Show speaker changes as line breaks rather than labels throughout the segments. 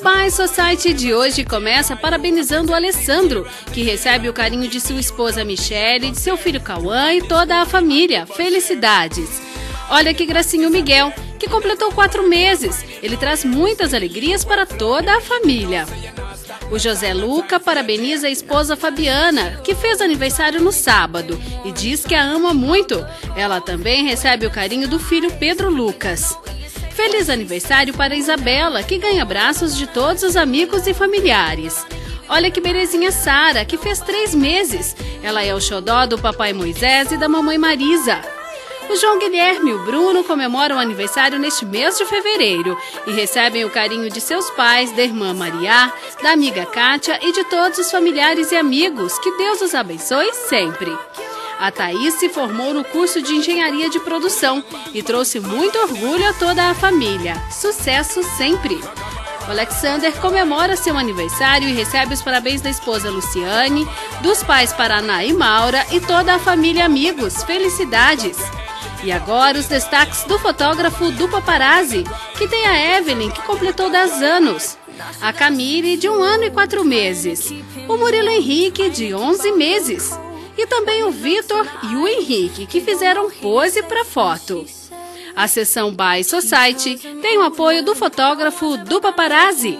Bai Society de hoje começa parabenizando o Alessandro, que recebe o carinho de sua esposa Michele, de seu filho Cauã e toda a família. Felicidades! Olha que gracinho o Miguel, que completou 4 meses. Ele traz muitas alegrias para toda a família. O José Luca parabeniza a esposa Fabiana, que fez aniversário no sábado, e diz que a ama muito. Ela também recebe o carinho do filho Pedro Lucas. Feliz aniversário para Isabela, que ganha abraços de todos os amigos e familiares. Olha que belezinha Sara, que fez 3 meses. Ela é o xodó do papai Moisés e da mamãe Marisa. O João Guilherme e o Bruno comemoram o aniversário neste mês de fevereiro e recebem o carinho de seus pais, da irmã Maria, da amiga Kátia e de todos os familiares e amigos. Que Deus os abençoe sempre. A Thaís se formou no curso de Engenharia de Produção e trouxe muito orgulho a toda a família. Sucesso sempre! O Alexander comemora seu aniversário e recebe os parabéns da esposa Luciane, dos pais Paraná e Maura e toda a família e amigos. Felicidades! E agora os destaques do fotógrafo do Paparazzi, que tem a Evelyn, que completou 10 anos, a Camille, de 1 ano e 4 meses, o Murilo Henrique, de 11 meses, e também o Vitor e o Henrique, que fizeram pose para foto. A seção Bai Society tem o apoio do fotógrafo do Paparazzi.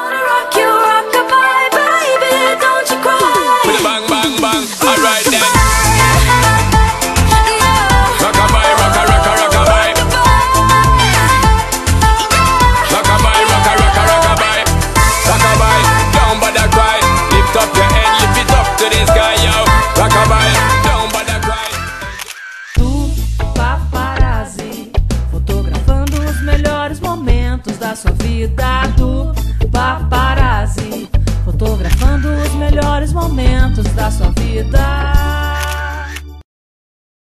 Da sua vida, do Paparazzi, fotografando os melhores momentos da sua vida.